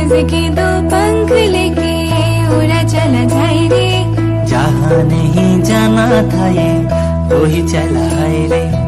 जिंदगी दो पंख लेके उड़ा चला जाए रे। जहाँ नहीं जाना था ये वो ही चला है रे।